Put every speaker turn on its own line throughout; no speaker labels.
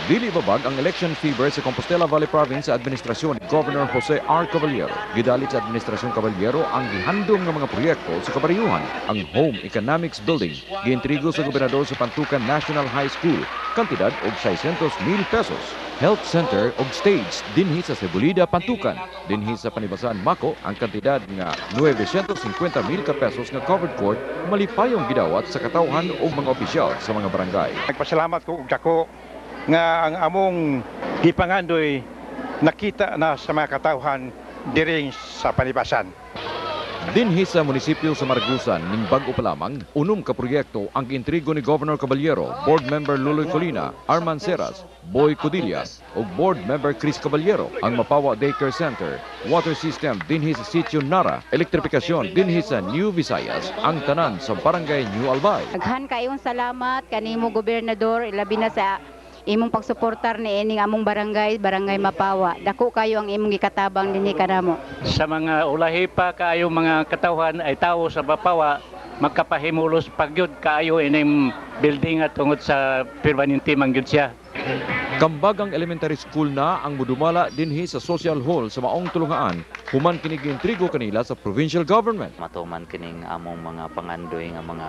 Dili babag ang election fever sa Compostela Valley Province sa administrasyon ni Governor Jose R. Caballero. Gidalit sa administrasyon Caballero ang gihandom ng mga proyekto sa kabariyuhan. Ang Home Economics Building giintrigo sa gobernador sa Pantukan National High School, kantidad og 600,000 pesos. Health Center og stage dinhi sa Cebulida, Pantukan. Dinhi sa Panibasan, Mako, ang kantidad nga 950,000 ka pesos nga covered court malipayong gidawat sa katawhan og mga opisyal sa mga barangay.
Nagpasalamat ko og dako nga ang among gipangandoy nakita na sa mga katawhan diri sa Panibasan.
Dinhi sa munisipyo sa Margusan ning bag-o pa lamang, unom ka proyekto ang intrigo ni Governor Caballero, Board Member Luloy Colina, Arman Seras, Boy Codilla ug Board Member Chris Caballero. Ang Mapawa Daycare Center, water system dinhi sa Sitio Nara, elektripikasyon dinhi sa New Visayas, ang tanan sa Barangay New Albay.
Daghan kayong salamat kanimo gobernador, ilabi na sa imong pagsuportar ni ining among barangay Mapawa. Dako kayo ang imong gikatabang dinhi kanamo.
Sa mga ulahi pa kayo mga katawhan ay tawo sa Mapawa, magkapahimulos pagyud kayo ining building at tungod sa permanente mangyud siya.
Kambagang elementary school na ang mudumala dinhi sa social hall sa maong tulungaan, human kini giintrigo kanila sa provincial government.
Matuman kining among mga pangandoy nga mga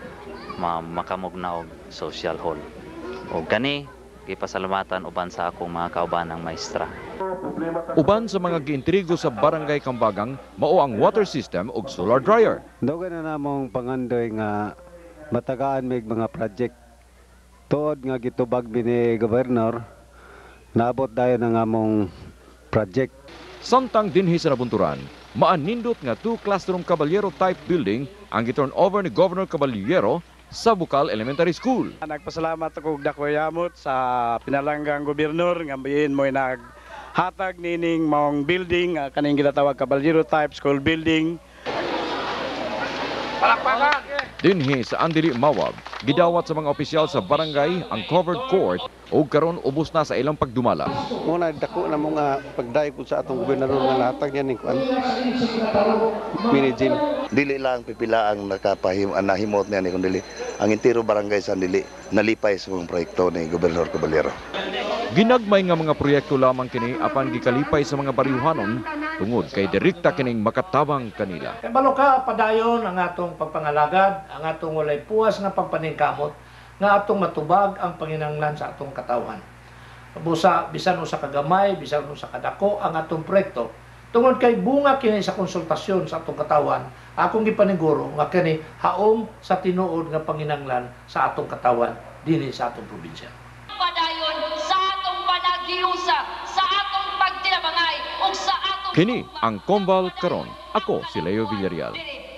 makamugna og social hall. O kani gipasalamatan uban sa akong mga kaubanang maestra.
Uban sa mga giintrigo sa barangay Kambagang, mao ang water system ug solar dryer.
Dogan na namong pangandoy nga matagaan mig mga project. Tuod nga gitubag ni gobernador, naabot dayon ang among project.
Samtang dinhi sa Nabunturan, maanindot nga 2 classroom Caballero type building ang giturn over ni Governor Caballero sa Bukal Elementary School.
Nagpasalamat ako og dako yamot sa pinalanggang gobernador nga biin mo naghatag nining maong building kaning ginatawag Caballero type school building. Palakpakan!
Dinhi sa Andili, Mawab, gidawat sa mga opisyal sa barangay ang covered court o karon ubos na sa ilang pagdumala.
Muna dako na mga pagdayeg sa atong gobernador nga lahatag niya ning mini gym.
Dili lang pipila ang nahimot niya ni kundi ang entero barangay sa Andili nalipay sa mga proyekto ni Gobernador Caballero.
Ginagmay nga mga proyekto lamang kini apan gikalipay sa mga bariyuhanon tungod kay direkta kining makatabang kanila.
Balo ka padayon ang atong pagpangalagad, ang atong walay puwas nga pagpaningkamot, nga atong matubag ang panginahanglan sa atong katawhan. Busa bisan usa ka gamay, bisan usa ka dako ang atong proyekto. Tungod kay bunga kini sa konsultasyon sa atong katawhan, akong gipaniguro nga kini haom sa tinuod nga panginahanglan sa atong katawhan dinhi sa atong probinsya.
Padayon sa atong panagiusa, sa atong pagtinabangay ug sa atong
Kini ang Combal karon. Ako si Leo Villarreal.